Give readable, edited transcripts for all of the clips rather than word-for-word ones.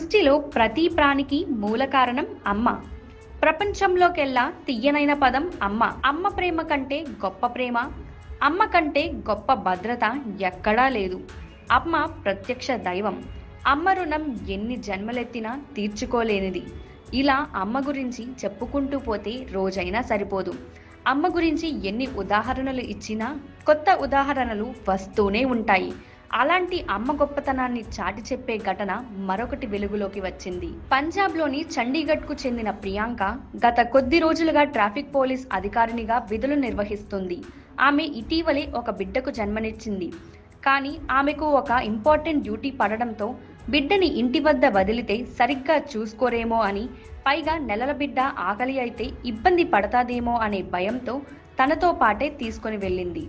సృష్టిలో ప్రతి ప్రాణికి మూల కారణం అమ్మ. ప్రపంచంలోకెల్లా తియ్యనైన పదం అమ్మ. అమ్మ ప్రేమ కంటే గొప్ప ప్రేమ, అమ్మ కంటే గొప్ప భద్రత ఎక్కడా లేదు. అమ్మ ప్రత్యక్ష దైవం. అమ్మ రుణం ఎన్ని జన్మలెత్తినా తీర్చుకోలేనిది. ఇలా అమ్మ గురించి చెప్పుకుంటూ పోతే రోజైనా సరిపోదు. అమ్మ గురించి ఎన్ని ఉదాహరణలు ఇచ్చినా కొత్త ఉదాహరణలు వస్తూనే ఉంటాయి. అలాంటి అమ్మ గొప్పతనాన్ని చాటి చెప్పే ఘటన మరొకటి వెలుగులోకి వచ్చింది. పంజాబ్లోని చండీగఢ్కు చెందిన ప్రియాంక గత కొద్ది రోజులుగా ట్రాఫిక్ పోలీస్ అధికారినిగా విధులు నిర్వహిస్తుంది. ఆమె ఇటీవలే ఒక బిడ్డకు జన్మనిచ్చింది. కానీ ఆమెకు ఒక ఇంపార్టెంట్ డ్యూటీ పడడంతో బిడ్డని ఇంటి వద్ద వదిలితే సరిగ్గా చూసుకోరేమో అని, పైగా నెలల బిడ్డ ఆకలి అయితే ఇబ్బంది పడతాదేమో అనే భయంతో తనతో పాటే తీసుకొని వెళ్ళింది.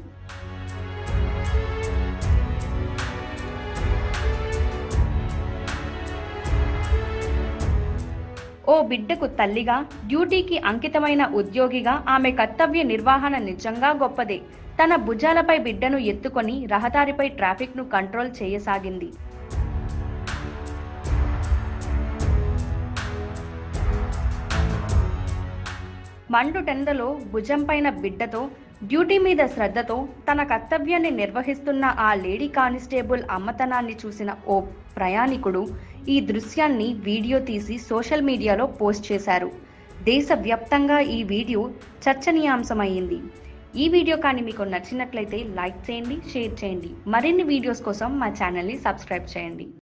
ఓ బిడ్డకు తల్లిగా, డ్యూటీకి అంకితమైన ఉద్యోగిగా ఆమె కర్తవ్య నిర్వహణ నిజంగా గొప్పదే. తన భుజాలపై బిడ్డను ఎత్తుకొని రహదారిపై ట్రాఫిక్ను కంట్రోల్ చేయసాగింది. మండుటెండలో భుజంపైన బిడ్డతో, డ్యూటీ మీద శ్రద్ధతో తన కర్తవ్యాన్ని నిర్వహిస్తున్న ఆ లేడీ కానిస్టేబుల్ అమ్మతనాన్ని చూసిన ఓ ప్రయాణికుడు ఈ దృశ్యాన్ని వీడియో తీసి సోషల్ మీడియాలో పోస్ట్ చేశారు. దేశవ్యాప్తంగా ఈ వీడియో చర్చనీయాంశమైంది. ఈ వీడియో కానీ మీకు నచ్చినట్లయితే లైక్ చేయండి, షేర్ చేయండి. మరిన్ని వీడియోస్ కోసం మా ఛానల్ని సబ్స్క్రైబ్ చేయండి.